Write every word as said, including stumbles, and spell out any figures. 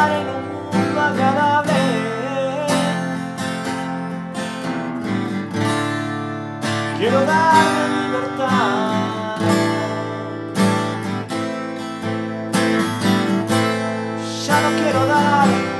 estar en un mundo agradable. Quiero darme libertad. Ya no quiero dar